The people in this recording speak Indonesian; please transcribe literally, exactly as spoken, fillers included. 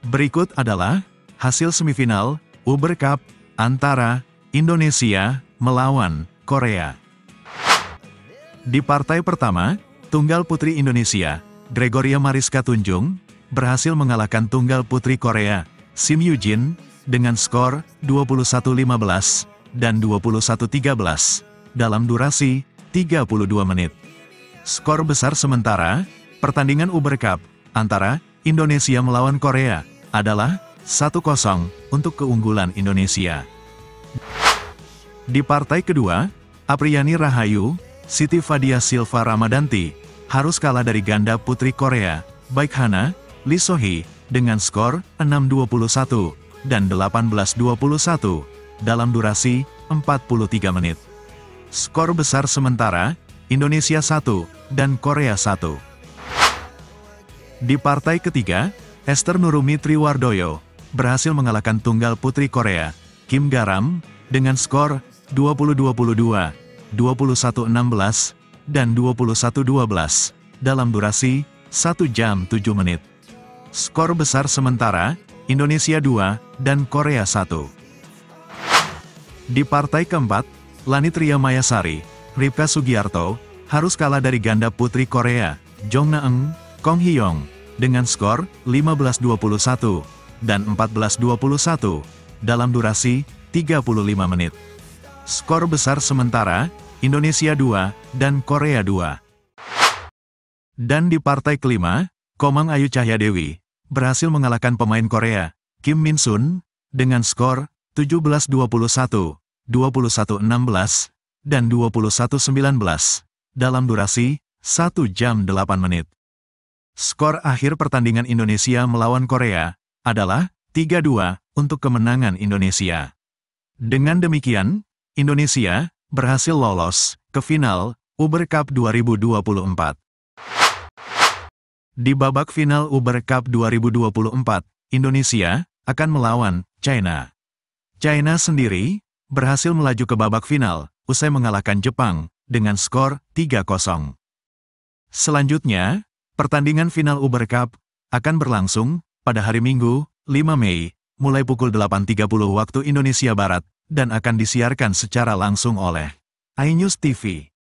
Berikut adalah hasil semifinal Uber Cup antara Indonesia melawan Korea. Di partai pertama, tunggal putri Indonesia, Gregoria Mariska Tunjung, berhasil mengalahkan tunggal putri Korea, Sim Yoo-jin, dengan skor dua puluh satu lima belas dan dua puluh satu tiga belas dalam durasi tiga puluh dua menit. Skor besar sementara pertandingan Uber Cup antara Indonesia melawan Korea adalah satu kosong untuk keunggulan Indonesia. Di partai kedua, Apriyani Rahayu, Siti Fadia Silva Ramadanti, harus kalah dari ganda putri Korea, Baek Hana, Lee So-hee, dengan skor enam dua puluh satu dan delapan belas dua puluh satu dalam durasi empat puluh tiga menit. Skor besar sementara, Indonesia satu dan Korea satu. Di partai ketiga, Esther Nurumi Triwardoyo berhasil mengalahkan tunggal putri Korea, Kim Garam, dengan skor dua puluh dua puluh dua, dua puluh satu enam belas, dan dua puluh satu dua belas, dalam durasi satu jam tujuh menit. Skor besar sementara, Indonesia dua dan Korea satu. Di partai keempat, Lanitria Mayasari, Ripka Sugiarto, harus kalah dari ganda putri Korea, Jong Na-eun, Kong Hee-yong, dengan skor lima belas dua puluh satu dan empat belas dua puluh satu, dalam durasi tiga puluh lima menit. Skor besar sementara, Indonesia dua dan Korea dua. Dan di partai kelima, Komang Ayu Cahyadewi berhasil mengalahkan pemain Korea, Kim Min Sun, dengan skor tujuh belas dua puluh satu, dua puluh satu enam belas, dan dua puluh satu sembilan belas, dalam durasi satu jam delapan menit. Skor akhir pertandingan Indonesia melawan Korea adalah tiga dua untuk kemenangan Indonesia. Dengan demikian, Indonesia berhasil lolos ke final Uber Cup dua ribu dua puluh empat. Di babak final Uber Cup dua ribu dua puluh empat, Indonesia akan melawan China. China sendiri berhasil melaju ke babak final usai mengalahkan Jepang dengan skor tiga kosong. Selanjutnya, pertandingan final Uber Cup akan berlangsung pada hari Minggu, lima Mei, mulai pukul delapan tiga puluh waktu Indonesia Barat, dan akan disiarkan secara langsung oleh iNews T V.